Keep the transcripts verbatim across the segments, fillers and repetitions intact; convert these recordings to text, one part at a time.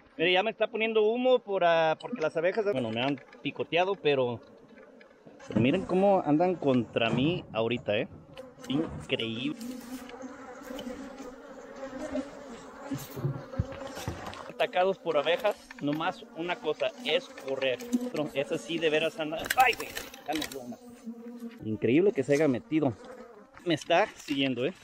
Mire, ya me está poniendo humo por, uh, porque las abejas, bueno, me han picoteado, pero, pero miren cómo andan contra mí ahorita, ¿eh? Increíble. Atacados por abejas, nomás una cosa es correr. Esa sí de veras anda. ¡Ay, güey! Increíble que se haya metido. Me está siguiendo, ¿eh?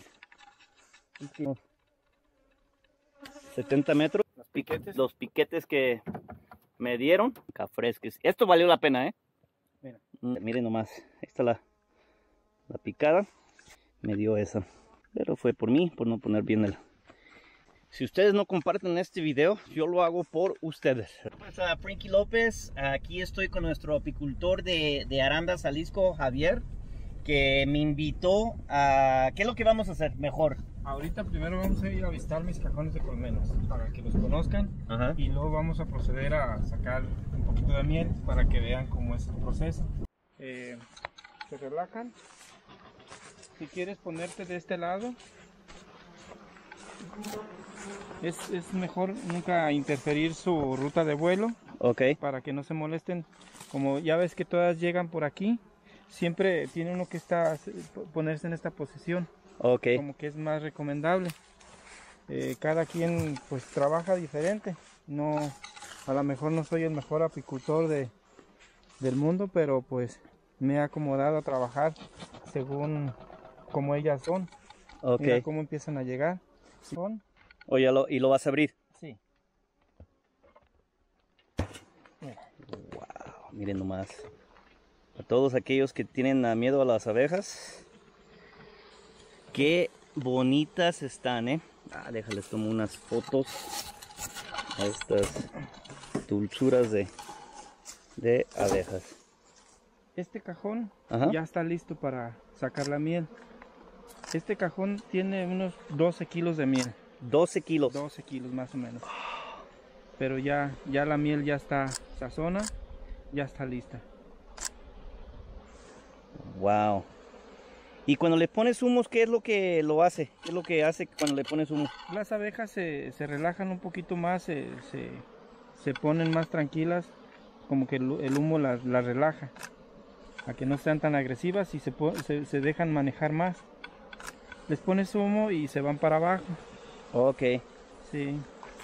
setenta metros. Los piquetes. Los piquetes que me dieron. Cafresques. Esto valió la pena, ¿eh? Mira. Miren nomás. Ahí está la, la picada. Me dio esa. Pero fue por mí, por no poner bien el... Si ustedes no comparten este video, yo lo hago por ustedes. Pues a Frankie López, aquí estoy con nuestro apicultor de, de Arandas, Jalisco, Javier, que me invitó a... ¿Qué es lo que vamos a hacer mejor? Ahorita primero vamos a ir a visitar mis cajones de colmenas para que los conozcan. Ajá. Y luego vamos a proceder a sacar un poquito de miel para que vean cómo es el proceso. Eh, se relajan. Si quieres ponerte de este lado, es, es mejor nunca interferir su ruta de vuelo. Ok. Para que no se molesten. Como ya ves que todas llegan por aquí, siempre tiene uno que estar, ponerse en esta posición. Ok. Como que es más recomendable. Eh, cada quien pues trabaja diferente. No, a lo mejor no soy el mejor apicultor de, del mundo, pero pues me he acomodado a trabajar según como ellas son. Ok. Mira cómo empiezan a llegar. Son. Oye, lo, ¿y lo vas a abrir? Sí. Mira. Wow, miren nomás. A todos aquellos que tienen miedo a las abejas. Qué bonitas están, ¿eh? Ah, déjales tomo unas fotos a estas dulzuras de, de abejas. Este cajón Ajá. ya está listo para sacar la miel. Este cajón tiene unos doce kilos de miel. doce kilos. doce kilos más o menos. Pero ya, ya la miel ya está sazona, ya está lista. Wow. Y cuando le pones humos, ¿qué es lo que lo hace? ¿Qué es lo que hace cuando le pones humo? Las abejas se, se relajan un poquito más, se, se, se ponen más tranquilas, como que el, el humo las, las relaja, a que no sean tan agresivas y se, se, se dejan manejar más. Les pones humo y se van para abajo. Ok. Sí.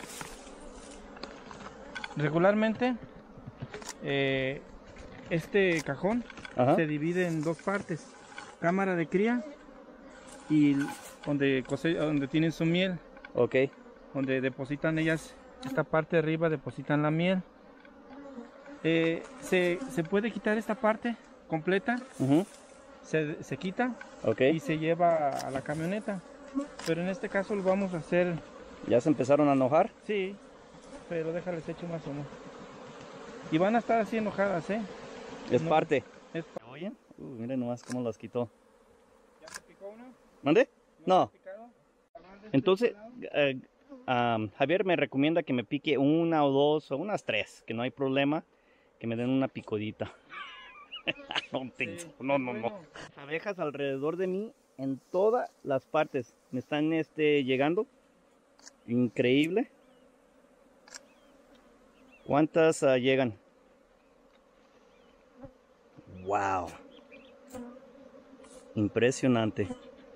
Regularmente, eh, este cajón Ajá. se divide en dos partes. Cámara de cría y donde, cose donde tienen su miel. Ok. Donde depositan ellas, esta parte de arriba depositan la miel. Eh, se, se puede quitar esta parte completa. Uh-huh. se, se quita. Okay. Y se lleva a la camioneta. Pero en este caso lo vamos a hacer. ¿Ya se empezaron a enojar? Sí, pero déjales echo más humo. Y van a estar así enojadas, ¿eh? Es no, parte. Es... ¿Oyen? Uh, miren nomás cómo las quitó. ¿Ya te picó una? ¿Mande? ¿No? No. Entonces, eh, um, Javier me recomienda que me pique una o dos o unas tres, que no hay problema, que me den una picodita. no, sí, no, no, no. Abejas alrededor de mí en todas las partes me están este, llegando. Increíble. ¿Cuántas uh, llegan? Wow. Impresionante.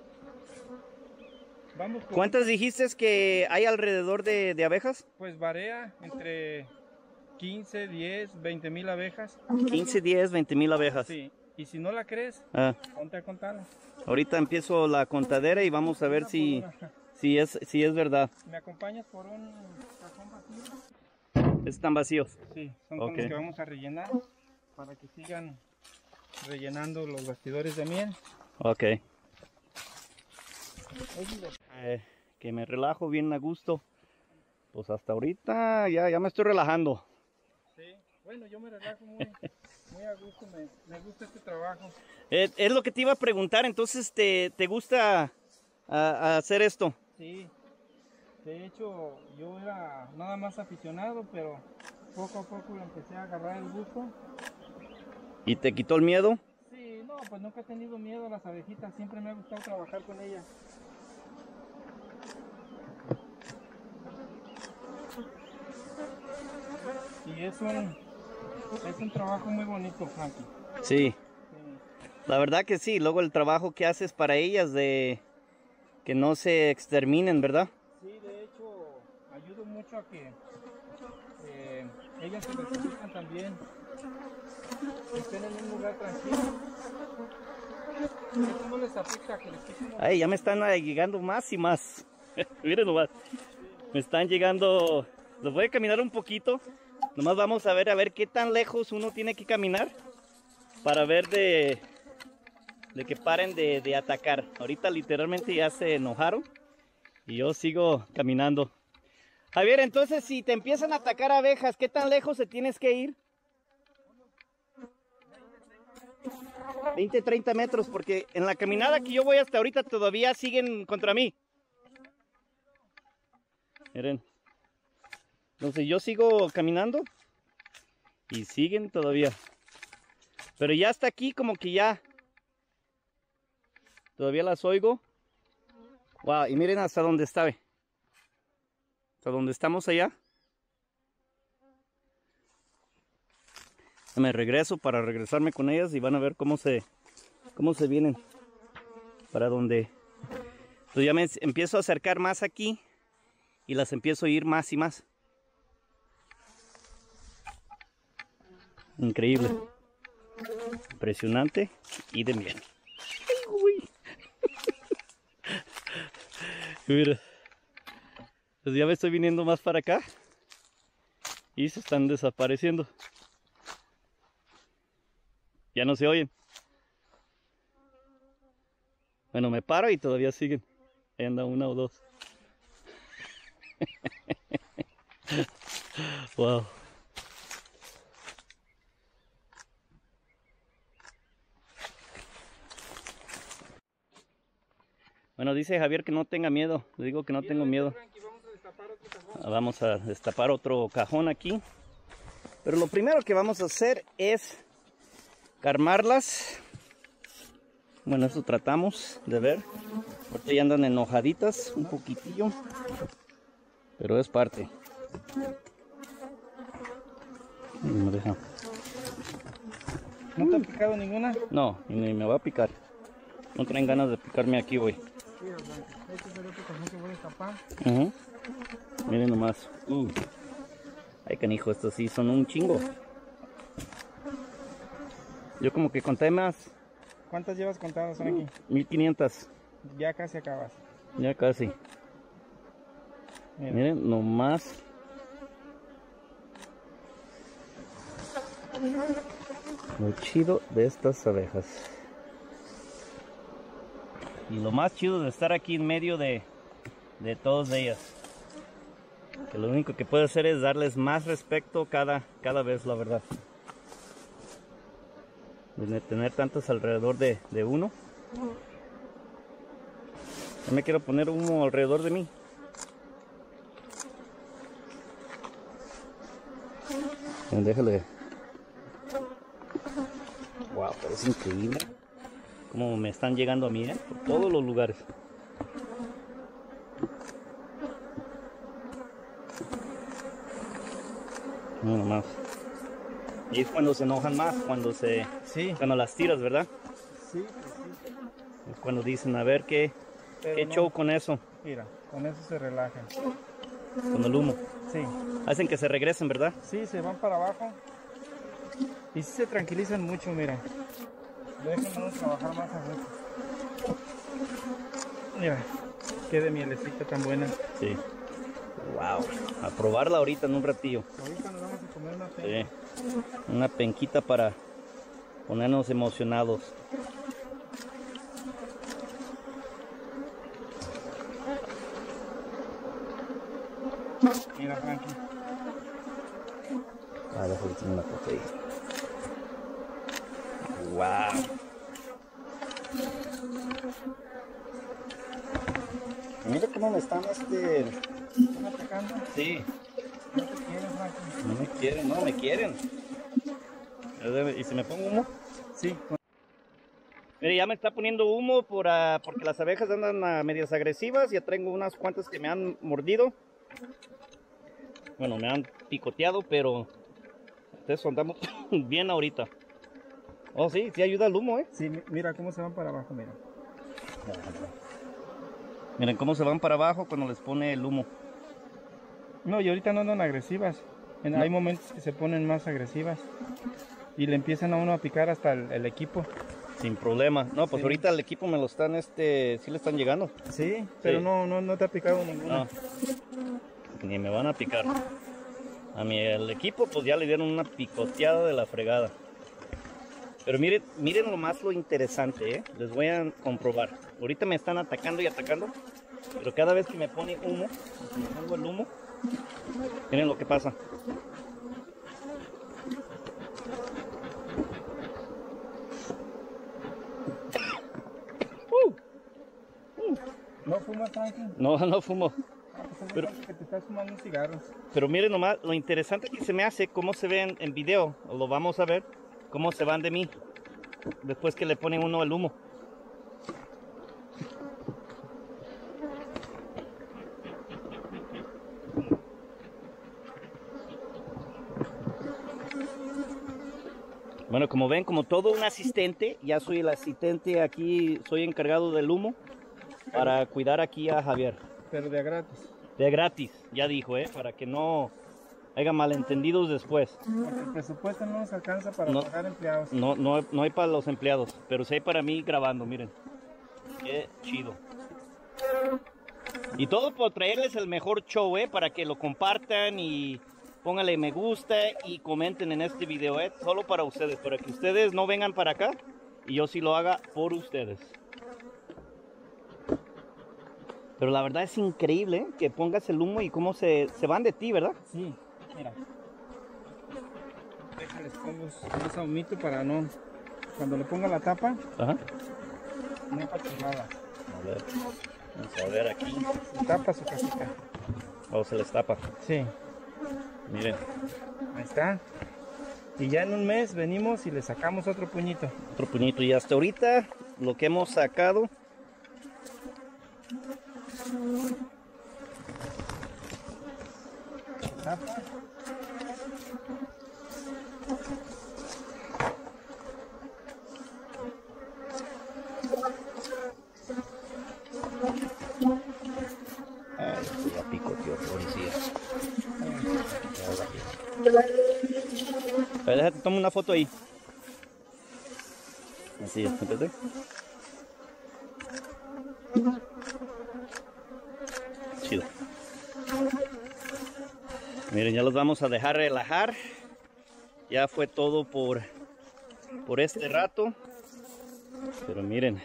Vamos con... ¿Cuántas dijiste que hay alrededor de, de abejas? Pues varía entre quince, diez, veinte mil abejas. quince, diez, veinte mil abejas. Sí. Y si no la crees, ah. ponte a contarla. Ahorita empiezo la contadera y vamos a ver si, si, es, si es verdad. ¿Me acompañas por un cajón vacío? ¿Están vacíos? Sí, son okay. con los que vamos a rellenar para que sigan rellenando los bastidores de miel. Ok. Eh, que me relajo bien a gusto. Pues hasta ahorita ya, ya me estoy relajando. Sí, bueno, yo me relajo muy, muy a gusto, me, me gusta este trabajo. Eh, es lo que te iba a preguntar, entonces, ¿te, te gusta a, a hacer esto? Sí, de hecho yo era nada más aficionado, pero poco a poco le empecé a agarrar el gusto. ¿Y te quitó el miedo? Sí, no, pues nunca he tenido miedo a las abejitas, siempre me ha gustado trabajar con ellas. Y es un, es un trabajo muy bonito, Frankie. Sí. Sí. La verdad que sí. Luego el trabajo que haces para ellas de que no se exterminen, ¿verdad? Sí, de hecho, ayudo mucho a que eh, ellas se reproduzcan también, que estén en un lugar tranquilo. Eso no les afecta que les quiten. Ay, ya me están llegando más y más. Miren nomás. Me están llegando. Los voy a caminar un poquito. Nomás vamos a ver a ver qué tan lejos uno tiene que caminar para ver de, de que paren de, de atacar. Ahorita literalmente ya se enojaron y yo sigo caminando. Javier, entonces si te empiezan a atacar abejas, ¿qué tan lejos se tienes que ir? veinte, treinta metros, porque en la caminada que yo voy hasta ahorita todavía siguen contra mí. Miren. Entonces yo sigo caminando y siguen todavía. Pero ya hasta aquí como que ya todavía las oigo. Wow, y miren hasta dónde está. Hasta donde estamos allá. Me regreso para regresarme con ellas y van a ver cómo se cómo se vienen para donde. Entonces ya me empiezo a acercar más aquí y las empiezo a ir más y más. Increíble, impresionante y de bien. Uy. Mira, pues ya me estoy viniendo más para acá y se están desapareciendo. Ya no se oyen. Bueno, me paro y todavía siguen. Ahí anda una o dos. Wow. Bueno, dice Javier que no tenga miedo. Le digo que no tengo miedo. Vamos a destapar otro cajón aquí. Pero lo primero que vamos a hacer es calmarlas. Bueno, eso tratamos de ver. Ahorita ya andan enojaditas un poquitillo. Pero es parte. No me deja. ¿No te ha picado ninguna? No, ni me va a picar. No traen ganas de picarme aquí, güey. Este es el otro cajón que voy a destapar. Uh-huh. Miren nomás. Uh. Ay, canijo, estos sí son un chingo. Yo como que conté más. ¿Cuántas llevas contadas, Frankie? Uh, mil quinientas. Ya casi acabas. Ya casi. Mira. Miren nomás. Lo chido de estas abejas. Y lo más chido de estar aquí en medio de, de todas ellas. Que lo único que puedo hacer es darles más respeto cada, cada vez, la verdad. De tener tantos alrededor de, de uno. No me quiero poner humo alrededor de mí. Déjale. Wow, pero es increíble cómo me están llegando a mí, ¿eh? Por todos los lugares. No, nomás. Y es cuando se enojan más, cuando se, Sí. cuando las tiras, ¿verdad? Sí, pues sí. Es cuando dicen, a ver qué, qué no. show con eso, Mira, con eso se relajan. con el humo. Sí. Hacen que se regresen, ¿verdad? Sí, se van para abajo. Y sí se tranquilizan mucho, mira. Déjenme trabajar más a gusto. Mira, qué de mielecita tan buena. Sí. Wow. A probarla ahorita en un ratillo. Ahorita nos vamos a comer una penca. Sí. Una penquita para ponernos emocionados. Mira, Frankie. Ah, déjame tener una foto ahí. Wow. Mira cómo me están este. ¿Están atacando? Sí. No te quieren, Frankie. No me quieren, no me quieren. ¿Y si me pongo humo? Sí. Mire, ya me está poniendo humo por, uh, porque las abejas andan uh, medias agresivas. Ya tengo unas cuantas que me han mordido. Bueno, me han picoteado, pero De eso andamos bien ahorita. Oh, sí, sí ayuda el humo, ¿eh? Sí, mira cómo se van para abajo, mira. Miren cómo se van para abajo cuando les pone el humo. No, y ahorita no andan agresivas. En, No. Hay momentos que se ponen más agresivas. Y le empiezan a uno a picar hasta el, el equipo. Sin problema. No, pues Sí. ahorita el equipo me lo están, este, sí le están llegando. Sí, pero Sí. no, no, no te ha picado ninguna. No, ni me van a picar. A mí el equipo pues ya le dieron una picoteada de la fregada. Pero miren, miren lo más lo interesante, ¿eh? Les voy a comprobar. Ahorita me están atacando y atacando, pero cada vez que me pone humo, que me pongo el humo, miren lo que pasa. Uh, uh. ¿No fumas, Franklin? No, no fumo. Pero Pero- que te estás fumando un cigarro. Pero miren nomás, lo interesante que se me hace, cómo se ve en, en video, lo vamos a ver, cómo se van de mí, después que le ponen uno el humo. Bueno, como ven, como todo un asistente, ya soy el asistente aquí, soy encargado del humo para cuidar aquí a Javier. Pero de a gratis. De gratis, ya dijo, ¿eh? Para que no haya malentendidos después. Porque el presupuesto no nos alcanza para No. pagar empleados. No, no, no hay para los empleados, pero sí hay para mí grabando, miren. Qué chido. Y todo por traerles el mejor show, ¿eh? Para que lo compartan y pónganle me gusta y comenten en este video, ¿eh? Solo para ustedes, para que ustedes no vengan para acá y yo sí lo haga por ustedes. Pero la verdad es increíble, ¿eh? Que pongas el humo y cómo se, se van de ti, ¿verdad? Sí, mira. Déjales pongo ese humito para no. Cuando le ponga la tapa, Ajá. no pasa nada. A ver, vamos a ver aquí. Se tapa su casita. Oh, se les tapa. Sí, Miren, ahí está. Y ya en un mes venimos y le sacamos otro puñito. otro puñito. Y hasta ahorita lo que hemos sacado. Tapa. Ay, ya picoteó, policía. A ver, déjate, toma una foto ahí. Así es, ¿entendés? Chido. Miren, ya los vamos a dejar relajar. Ya fue todo por, por este rato. Pero miren.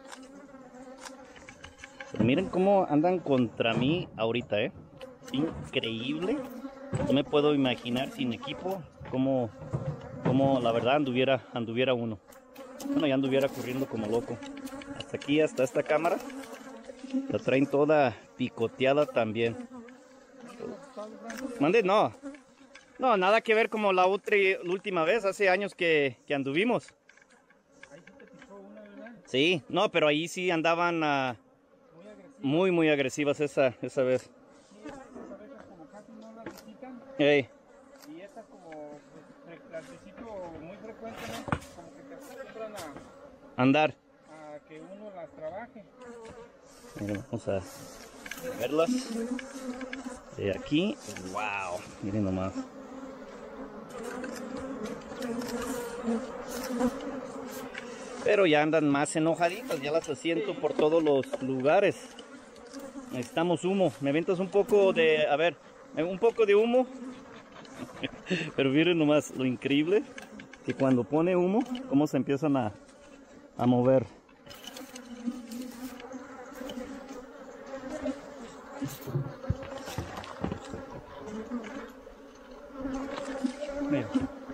Pero miren cómo andan contra mí ahorita, ¿eh? Increíble. No me puedo imaginar sin equipo cómo, cómo la verdad anduviera, anduviera uno. Bueno, ya anduviera corriendo como loco. Hasta aquí, hasta esta cámara. La traen toda picoteada también. Mande, no. No, nada que ver como la, otra, la última vez, hace años que, que anduvimos. Ahí sí te picó una, ¿verdad? Sí, no, pero ahí sí andaban uh, Muy agresiva. muy, muy agresivas esa, esa vez. Sí, estas abejas como casi no las visitan. Ey, Y estas como pues, las visito muy frecuentemente, como que te acostumbran a, andar. a que uno las trabaje. Miren, vamos a verlas. De aquí, wow, miren nomás. Pero ya andan más enojaditas, ya las asiento por todos los lugares. Necesitamos humo. Me aventas un poco de, a ver, un poco de humo. Pero miren nomás lo increíble que cuando pone humo, cómo se empiezan a, a mover. Mira.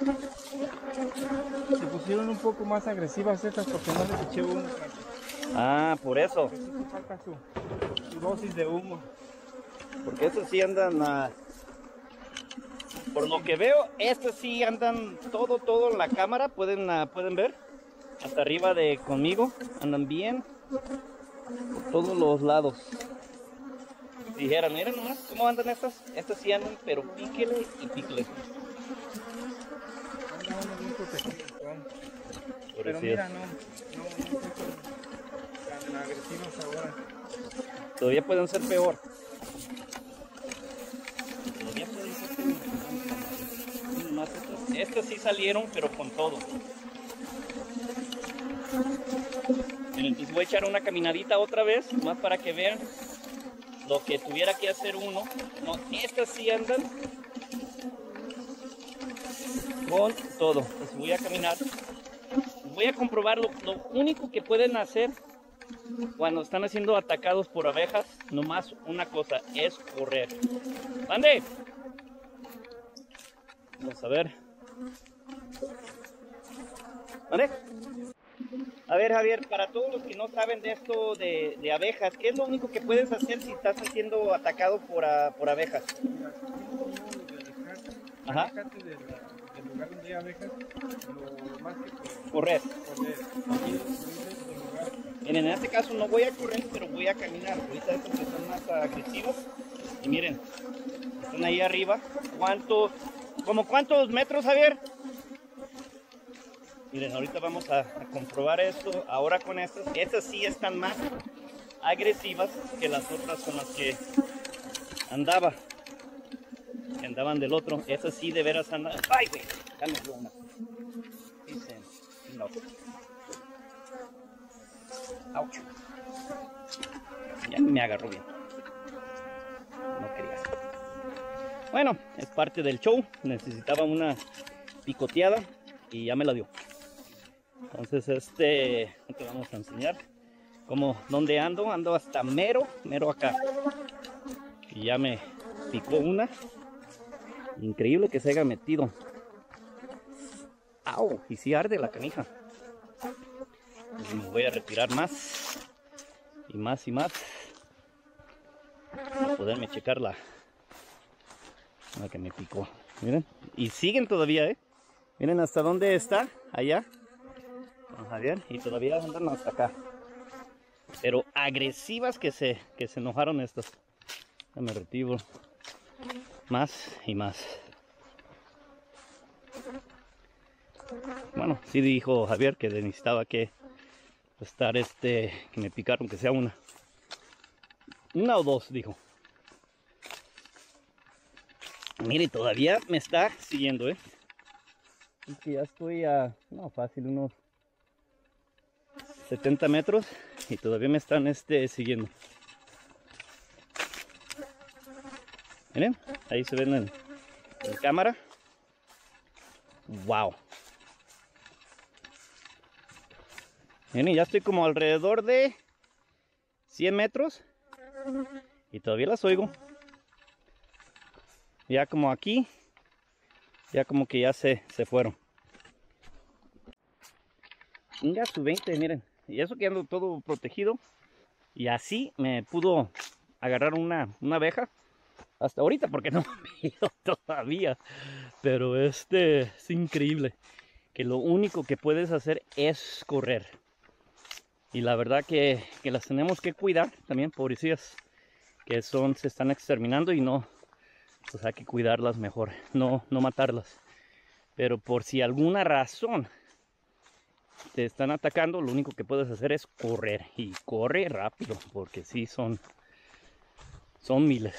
Se pusieron un poco más agresivas estas porque no les eché humo. Ah, por eso. Eso sí falta su, su dosis de humo. Porque estos sí andan a... Por lo que veo, estos sí andan todo, todo en la cámara. Pueden, uh, pueden ver. Hasta arriba de conmigo. Andan bien. Por todos los lados. Dijeron, miren nomás cómo andan estas. Estas sí andan, pero píquele y píquele. menos bien protegidos son. Pero Pobrecillos. mira, no, no, no son tan agresivos ahora. Todavía pueden ser peor. Todavía pueden ser peor. Más estos, estos sí salieron, pero con todo. Entonces voy a echar una caminadita otra vez, más para que vean lo que tuviera que hacer uno. No, estas sí andan con todo. Pues voy a caminar. Voy a comprobar lo, lo único que pueden hacer cuando están siendo atacados por abejas. Nomás una cosa, es correr. ¡Ande! Vamos a ver. ¿Ande? A ver, Javier, para todos los que no saben de esto de, de abejas, ¿qué es lo único que puedes hacer si estás siendo atacado por, a, por abejas? Ajá. Alejate del, del lugar donde hay abejas, lo más que Correr. correr. Miren, en este caso no voy a correr, pero voy a caminar. Ahorita estos que son más agresivos. Y miren, están ahí arriba. ¿Cuántos? ¿Como cuántos metros, Javier? Miren, ahorita vamos a, a comprobar esto. Ahora con estas, estas sí están más agresivas que las otras con las que andaba. Que andaban del otro. Estas sí de veras andan. ¡Ay, güey! Cálmate una. Dicen, no. ¡Auch! Ya me agarró bien. No quería. Bueno, es parte del show. Necesitaba una picoteada y ya me la dio. Entonces este te vamos a enseñar como dónde ando. Ando hasta mero, mero acá. Y ya me picó una. Increíble que se haya metido. ¡Au! Y si arde la canija. Entonces me voy a retirar más. Y más y más. Para poderme checar la, la que me picó. Miren. Y siguen todavía, ¿eh? Miren hasta dónde está. Allá. Javier, y todavía andan hasta acá, pero agresivas que se que se enojaron estas. Ya me retiro más y más. Bueno, sí dijo Javier que necesitaba que estar este que me picaron, que sea una una o dos, dijo. Mire, todavía me está siguiendo, eh es que ya estoy a no fácil unos setenta metros y todavía me están este, siguiendo. Miren, ahí se ven en, en cámara. Wow. Miren, ya estoy como alrededor de cien metros y todavía las oigo. Ya como aquí, ya como que ya se, se fueron. Venga, su veinte, miren. Y eso que ando todo protegido. Y así me pudo agarrar una, una abeja. Hasta ahorita, porque no me vio todavía. Pero este es increíble. Que lo único que puedes hacer es correr. Y la verdad que, que las tenemos que cuidar también, pobrecillas. Que son, se están exterminando y no. Pues hay que cuidarlas mejor. No, no matarlas. Pero por si alguna razón te están atacando, lo único que puedes hacer es correr. Y corre rápido, porque sí son, son miles.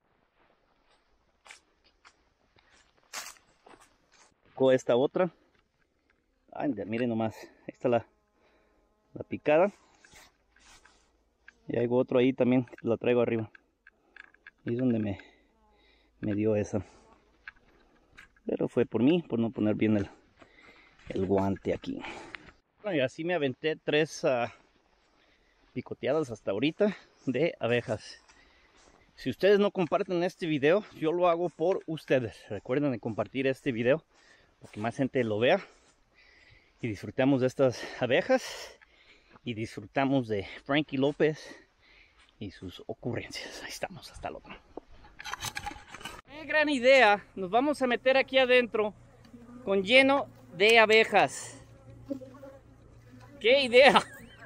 Con esta otra. Ay, miren nomás. Ahí está la, la picada. Y hay otro ahí también, que la traigo arriba. Y es donde me, me dio esa. Pero fue por mí, por no poner bien el, el guante aquí. Bueno, y así me aventé tres uh, picoteadas hasta ahorita de abejas. Si ustedes no comparten este video, yo lo hago por ustedes. Recuerden de compartir este video para que más gente lo vea. Y disfrutamos de estas abejas. Y disfrutamos de Frankie López y sus ocurrencias. Ahí estamos, hasta el otro. ¡Qué gran idea! Nos vamos a meter aquí adentro con lleno de abejas. ¡Qué idea!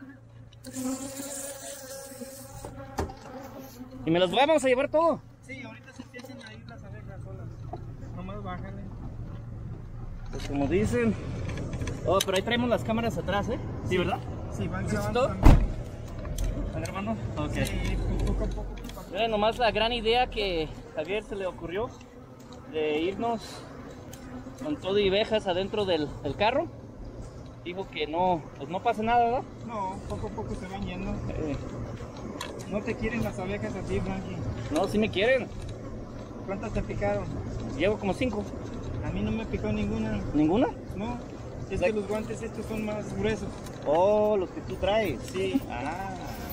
¿Y me los vamos a llevar todo? Sí, ahorita se empiezan a ir las abejas solas. Nomás bájale. Pues como dicen. Oh, pero ahí traemos las cámaras atrás, ¿eh? Sí, ¿verdad? Sí, van ¿Sí es grabando todo? también. ¿Están grabando? Ok. Sí, poco a poco. Miren nomás la gran idea que a Javier se le ocurrió de irnos con todo y abejas adentro del, del carro. Dijo que no, pues no pasa nada, ¿verdad? No, poco a poco se van yendo. Eh, No te quieren las abejas a ti, Frankie. no, si me quieren. ¿Cuántas te picaron? Llevo como cinco. A mí no me picó ninguna. ¿Ninguna? No, es La- que los guantes estos son más gruesos. Oh, los que tú traes. Sí, Ah.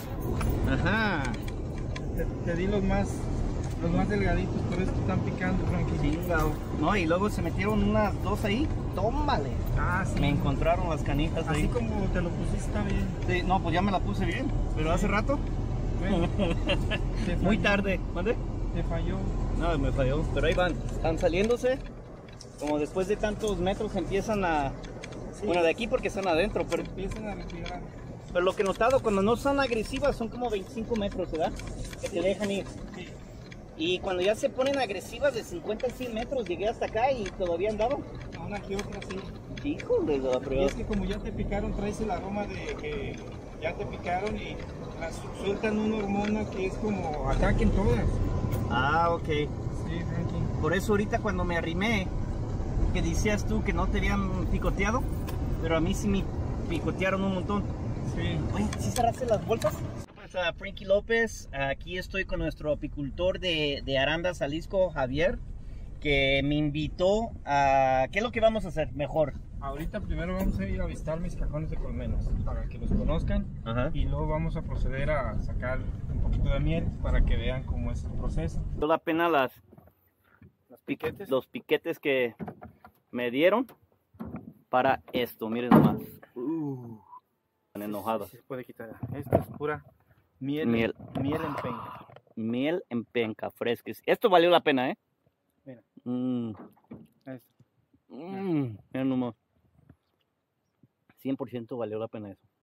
Ajá. te, te di los más, los más delgaditos, por eso te están picando, Frankie. Chingao. No, y luego se metieron unas dos ahí. Tómale. Ah, sí. Me encontraron las canijas Así ahí. como te lo pusiste está bien. Sí, no, pues ya me la puse bien. Pero hace rato. Bueno, te Muy falló, tarde. ¿Mande? Te falló. No, me falló. Pero ahí van. Están saliéndose. Como después de tantos metros empiezan a... Sí. Bueno, de aquí porque están adentro. Pero, Empiezan a respirar. pero lo que he notado, cuando no son agresivas, son como veinticinco metros, ¿verdad? Que te dejan ir. Sí. Y cuando ya se ponen agresivas de cincuenta y cien metros, llegué hasta acá y todavía andaba. A una que otra, sí. Híjole, la Y prueba. es que como ya te picaron, traes el aroma de que ya te picaron y las sueltan una hormona que es como ataquen todas. Ah, ok. Sí, Frankie. Por eso ahorita cuando me arrimé, que decías tú que no te habían picoteado, pero a mí sí me picotearon un montón. Sí. Oye, ¿sí cerraste las bolsas? Pues a Frankie López, aquí estoy con nuestro apicultor de, de Arandas, Jalisco, Javier, que me invitó a... ¿Qué es lo que vamos a hacer mejor? Ahorita primero vamos a ir a avistar mis cajones de colmenas para que los conozcan Ajá. y luego vamos a proceder a sacar un poquito de miel para que vean cómo es el proceso. Valió la pena las, Los piquetes. los piquetes que me dieron para esto, miren nomás. Uh, están enojados. Sí, se puede quitar. Esto es pura miel, Miel. miel en penca. Miel en penca, fresca. Esto valió la pena, ¿eh? Mira. Mm. Esto. Mm. Miren nomás. cien por ciento valió la pena eso.